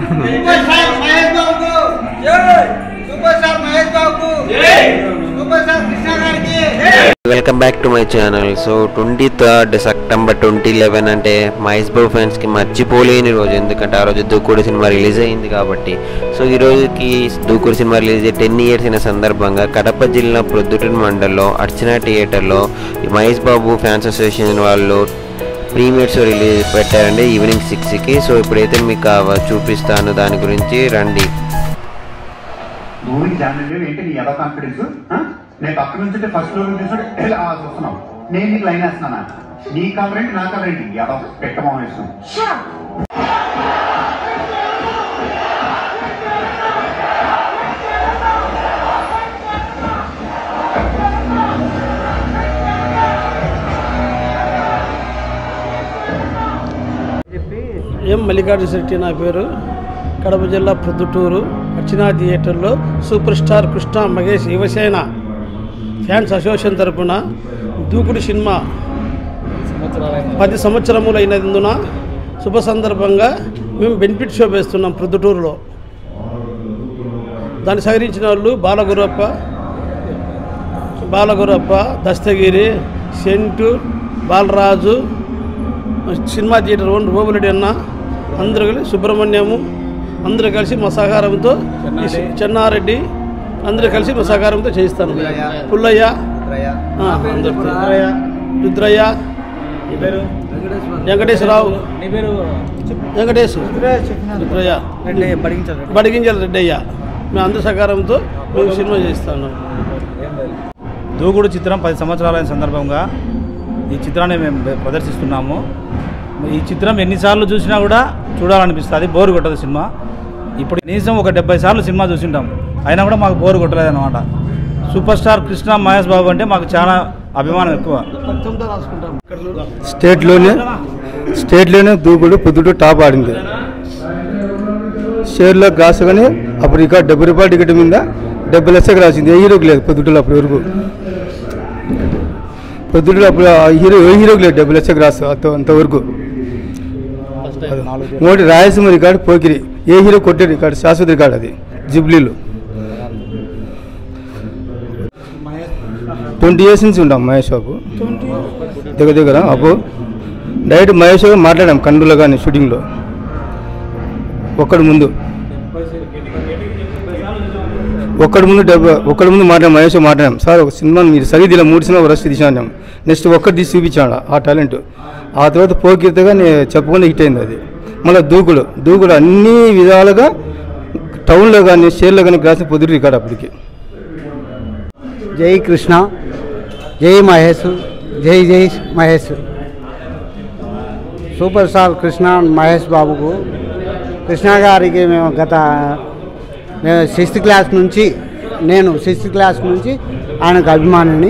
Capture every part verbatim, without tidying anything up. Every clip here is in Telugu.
Welcome back to my channel. So twenty third September twenty eleven అంటే మహేష్ బాబు ఫ్యాన్స్కి మర్చిపోలేని రోజు. ఎందుకంటే ఆ రోజు దూకుడు సినిమా రిలీజ్ అయింది కాబట్టి. సో ఈ రోజుకి దూకుడు సినిమా రిలీజ్ అయ్యి టెన్ ఇయర్స్ అయిన సందర్భంగా కడప జిల్లా ప్రొద్దుటూరు మండలంలో అర్చన థియేటర్లో మహేష్ బాబు ఫ్యాన్స్ అసోసియేషన్ వాళ్ళు ప్రీమియర్ షో రిలీజ్ పెట్టారండి ఈవినింగ్ సిక్స్కి. సో ఇప్పుడైతే మీకు చూపిస్తాను, దాని గురించి రండి. నేను పక్క నుంచి ఫస్ట్ ఫ్లోర్ చూసాడు ఎలా చూస్తున్నాం. నేను నీకు లైన్ వేస్తున్నానా? నీ కవరేంటి నా కవరేంటి ఎలా పెట్టమా వేస్తున్నాం. ఎం మల్లికార్జున శెట్టి నా పేరు. కడప జిల్లా ప్రొద్దుటూరు అర్చన థియేటర్లో super star Krishna Mahesh Yuvasena fans association తరఫున దూకుడు సినిమా పది సంవత్సరములు అయినందున శుభ సందర్భంగా మేము బెనిఫిట్ షో వేస్తున్నాం ప్రొద్దుటూరులో. దాన్ని సహకరించిన వాళ్ళు బాలగురప్ప బాలగురప్ప దస్తగిరి, సెంటు, బాలరాజు, సినిమా థియేటర్ ఓన్ రోబులెడ్డి అన్న, అందరూ కలిసి సుబ్రహ్మణ్యము అందరూ కలిసి మా సహకారంతో, చెన్నారెడ్డి అందరూ కలిసి మా సహకారంతో చేయిస్తాను. పుల్లయ్య, రుద్రయ్య, వెంకటేశ్వరరావు, వెంకటేశ్వర రుద్రయ్య, బడిగింజల రెడ్డయ్య, మేము అందరి సహకారంతో మేము సినిమా చేస్తాను. దూకుడు చిత్రం పది సంవత్సరాలైన సందర్భంగా ఈ చిత్రాన్ని మేము ప్రదర్శిస్తున్నాము. ఈ చిత్రం ఎన్నిసార్లు చూసినా కూడా చూడాలనిపిస్తుంది, బోరు కొట్టదు సినిమా. ఇప్పుడు కనీసం ఒక డెబ్బై సార్లు సినిమా చూసింటాం, అయినా కూడా మాకు బోరు కొట్టలేదు అనమాట. సూపర్ స్టార్ కృష్ణ మహేష్ బాబు అంటే మాకు చాలా అభిమానం ఎక్కువ. స్టేట్లోనే స్టేట్లోనే దూకుడు పొద్దుటూ టాప్ ఆడింది. షేర్లో గ్రాస్ కానీ అప్పుడు ఇక డెబ్బై రూపాయల టికెట్ మీద డెబ్బై లక్షలకు రాసింది. ఏ హీరోకి లేదు పొద్దుటూలో అప్పటి వరకు. పొద్దుటూలో అప్పుడు హీరో ఏ హీరోకి లేదు డెబ్బై లక్షలకు రాసు అంత అంతవరకు. మోటి రాయలసీమ రికార్డు పోకిరి, ఏ హీరో కొట్టే రికార్డు, శాశ్వత రికార్డు అది జుబ్లీలో. ట్వంటీ ఇయర్స్ నుంచి ఉంటాం మహేష్ బాబు దగ్గర దగ్గర. అప్పుడు డైరెక్ట్ మహేష్ బాబు మాట్లాడాం కన్నులో కానీ షూటింగ్లో. ఒక్కడి ముందు ఒక్కడి ముందు డెబ్బై ఒక్కడి ముందు మాట్లాడాం మహేష్ మాట్లాడాం. సార్ ఒక సినిమా మీరు సరిది ఇలా మూడు సినిమా రష్ తీసాను, నెక్స్ట్ ఒక్కటి తీసి చూపించాడు ఆ టాలెంట్. ఆ తర్వాత పోకిరితగా నేను చెప్పకుండా హిట్ అయింది అది. మళ్ళీ దూకుడు దూకుడు అన్ని విధాలుగా టౌన్లో కానీ షేర్లో కానీ గ్రాస్ పొద్దురు రికార్డు అప్పటికి. జై కృష్ణ, జై మహేష్, జై జై మహేష్. సూపర్ స్టార్ కృష్ణ మహేష్ బాబుకు, కృష్ణ గారికి మేము గత మేము సిక్స్త్ క్లాస్ నుంచి నేను సిక్స్త్ క్లాస్ నుంచి ఆయనకు అభిమానిని.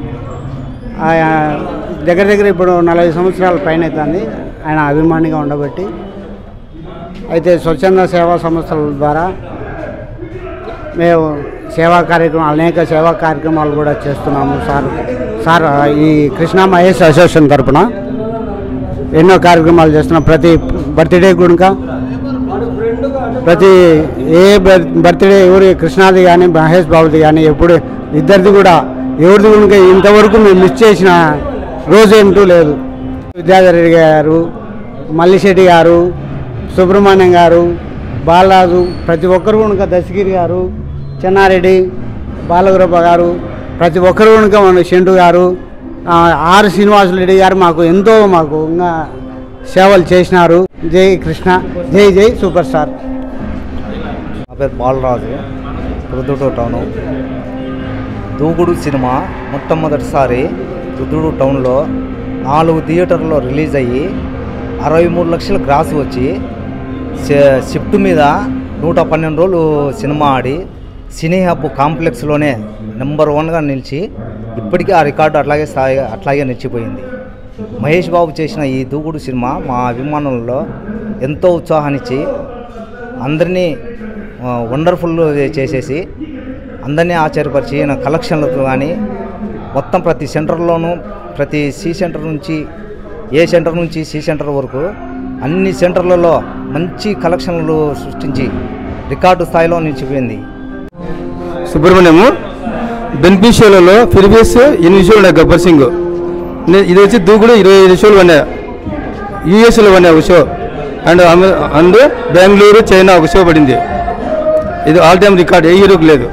దగ్గర దగ్గర ఇప్పుడు నలభై సంవత్సరాల పైన అవుతుంది ఆయన అభిమానిగా ఉండబట్టి. అయితే స్వచ్ఛంద సేవా సంస్థల ద్వారా మేము సేవా కార్యక్రమాలు అనేక సేవా కార్యక్రమాలు కూడా చేస్తున్నాము సార్. సార్ ఈ కృష్ణ మహేష్ అసోసియేషన్ తరఫున ఎన్నో కార్యక్రమాలు చేస్తున్నాం. ప్రతి బర్త్డే కూడా ప్రతి ఏ బర్త్డే ఎవరి కృష్ణాది కానీ మహేష్ బాబుది కానీ ఎప్పుడు ఇద్దరిది కూడా ఎవరిది కూడా ఇంతవరకు మేము మిస్ చేసిన రోజేంటూ లేదు. విద్యాధర్ గారు, మల్లిశెట్టి గారు, సుబ్రహ్మణ్యం గారు, బాలరాజు, ప్రతి ఒక్కరు కనుక దశగిరి గారు, చెన్నారెడ్డి, బాలగురప్ప గారు, ప్రతి ఒక్కరు కనుక మన షెంటు గారు, ఆర్ శ్రీనివాసరెడ్డి గారు మాకు ఎంతో మాకు ఇంకా సేవలు చేసినారు. జై కృష్ణ, జై జై సూపర్ స్టార్. నా పేరు బాలరాజు, ప్రొద్దుటూరు టౌను. దూకుడు సినిమా మొట్టమొదటిసారి ప్రొద్దుటూరు టౌన్లో నాలుగు థియేటర్లో రిలీజ్ అయ్యి అరవై మూడు లక్షల గ్రాస్ వచ్చి షిఫ్ట్ మీద నూట పన్నెండు రోజులు సినిమా ఆడి సినీ హబ్ కాంప్లెక్స్లోనే నెంబర్ వన్గా నిలిచి ఇప్పటికీ ఆ రికార్డు అట్లాగే స్థాయి అట్లాగే నిలిచిపోయింది. మహేష్ బాబు చేసిన ఈ దూకుడు సినిమా మా అభిమానుల్లో ఎంతో ఉత్సాహాన్నిచ్చి అందరినీ వండర్ఫుల్ చేసేసి అందరినీ ఆశ్చర్యపరిచి కలెక్షన్లతో కానీ మొత్తం ప్రతి సెంటర్లోనూ ప్రతి సి సెంటర్ నుంచి ఏ సెంటర్ నుంచి సి సెంటర్ వరకు అన్ని సెంటర్లలో మంచి కలెక్షన్లు సృష్టించి రికార్డు స్థాయిలో నిలిచిపోయింది. సుబ్రహ్మణ్యము బెనిఫిషియల్లో ఫిలిపీన్స్ ఎనిమిది షోలు ఉన్నాయి. గబ్బర్ సింగ్ ఇది వచ్చి దూకుడు ఇరవై ఐదు షోలు ఉన్నాయి. యూఎస్లో ఉన్నాయి ఒక show, and and Bengaluru China ఒక షో పడింది. ఇది ఆల్ టైమ్ రికార్డ్, ఏ హీరోకి లేదు.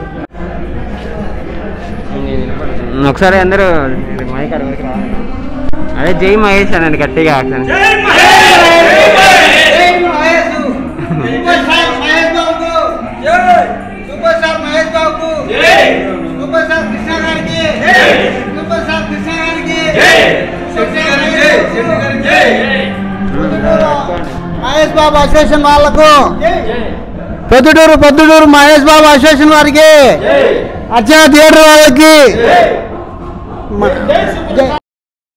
ఒకసారి అందరూ అదే జై మహేష్ అనండి గట్టిగా. మహేష్ బాబు అసోసియేషన్ వాళ్ళకు, పొద్దుటూరు పొద్దుటూరు మహేష్ బాబు అసోసియేషన్ వారికి, అర్చన థియేటర్ వాళ్ళకి